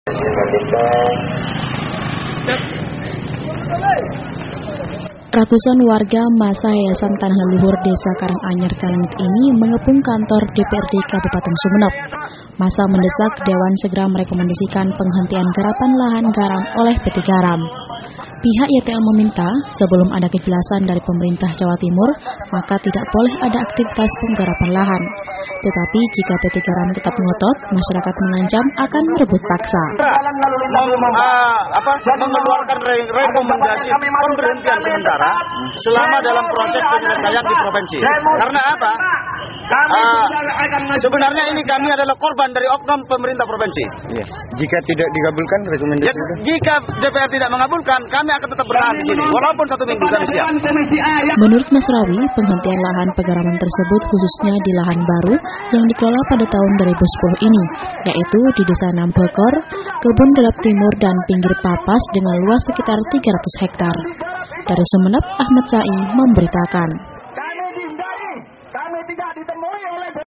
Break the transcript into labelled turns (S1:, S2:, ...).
S1: Ratusan warga masa Yayasan Tanah Leluhur Desa Karanganyar Kalangit ini mengepung kantor DPRD Kabupaten Sumeneb. Masa mendesak Dewan segera merekomendasikan penghentian garapan lahan garam oleh PT Garam. Pihak YTL meminta sebelum ada kejelasan dari pemerintah Jawa Timur, maka tidak boleh ada aktivitas penggarapan lahan. Tetapi jika PT Garam tetap ngotot, masyarakat mengancam akan merebut paksa.
S2: Mengeluarkan rekomendasi pemberhentian sementara selama dalam proses penyelesaian di provinsi. Karena apa? Sebenarnya ini kami adalah korban dari oknum pemerintah provinsi.
S3: Ya. Jika tidak dikabulkan rekomendasi itu?
S2: Jika DPR tidak mengabulkan, kami akan tetap bertahan di sini. Walaupun 1 minggu kami siap.
S1: Menurut Nasrawi, penghentian lahan pegaraman tersebut khususnya di lahan baru yang dikelola pada tahun 2010 ini, yaitu di Desa Nampekor, Kebun Delap Timur dan pinggir Papas dengan luas sekitar 300 hektar. Dari Sumeneb, Ahmad Sai memberitakan.